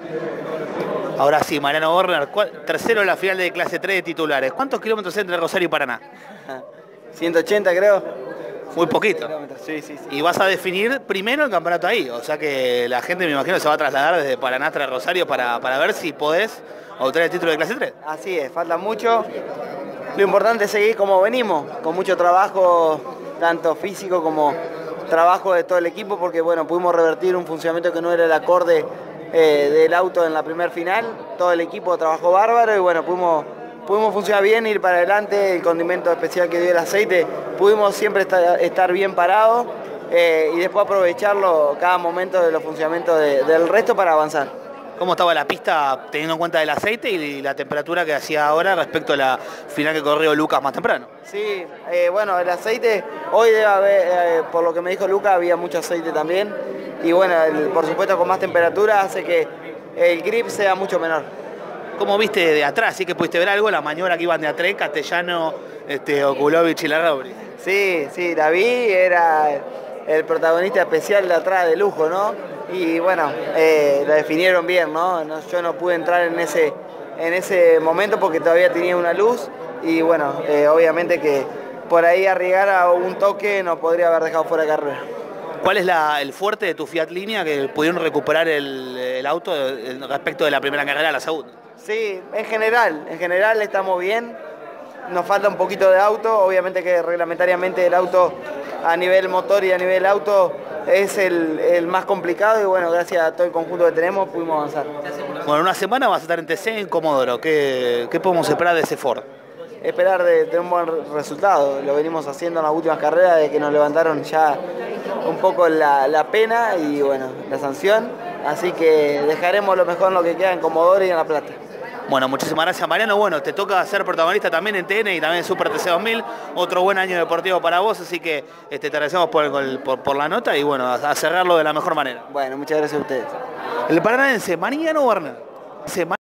Ahora sí, Mariano Werner, tercero en la final de clase 3 de titulares. ¿Cuántos kilómetros hay entre Rosario y Paraná? 180 creo. Muy poquito. Sí, sí, sí. Y vas a definir primero el campeonato ahí. O sea que la gente, me imagino, se va a trasladar desde Paraná hasta Rosario para ver si podés obtener el título de clase 3. Así es, falta mucho. Lo importante es seguir como venimos, con mucho trabajo, tanto físico como trabajo de todo el equipo, porque bueno, pudimos revertir un funcionamiento que no era el acorde del auto en la primer final. Todo el equipo trabajó bárbaro y bueno, pudimos funcionar bien, ir para adelante. El condimento especial que dio el aceite, pudimos siempre estar bien parados y después aprovecharlo cada momento de los funcionamientos del resto para avanzar. ¿Cómo estaba la pista teniendo en cuenta el aceite y la temperatura que hacía ahora respecto a la final que corrió Lucas más temprano? Sí, bueno, el aceite, hoy debe haber, por lo que me dijo Lucas, había mucho aceite también. Y bueno, por supuesto con más temperatura hace que el grip sea mucho menor. ¿Cómo viste de atrás? ¿Sí que pudiste ver algo? La maniobra que iban de atrás, Castellano, Okulovic y Larrauri. Sí, sí, la vi, era el protagonista especial de atrás de lujo, ¿no? Y bueno, la definieron bien, ¿no? Yo no pude entrar en ese momento porque todavía tenía una luz y bueno, obviamente que por ahí arriesgar a un toque no podría haber dejado fuera de carrera. ¿Cuál es el fuerte de tu Fiat Linea que pudieron recuperar el auto respecto de la primera carrera a la segunda? Sí, en general estamos bien. Nos falta un poquito de auto, obviamente que reglamentariamente el auto a nivel motor y a nivel auto es el más complicado y bueno, gracias a todo el conjunto que tenemos pudimos avanzar. Bueno, en una semana vas a estar en TC en Comodoro. ¿Qué podemos esperar de ese Ford? Esperar de un buen resultado, lo venimos haciendo en las últimas carreras, de que nos levantaron ya un poco la pena y bueno, la sanción, así que dejaremos lo mejor en lo que queda en Comodoro y en La Plata. Bueno, muchísimas gracias, Mariano. Bueno, te toca ser protagonista también en TN y también en Super TC 2000. Otro buen año deportivo para vos, así que te agradecemos por la nota y bueno, a cerrarlo de la mejor manera. Bueno, muchas gracias a ustedes. El paranaense Mariano Werner.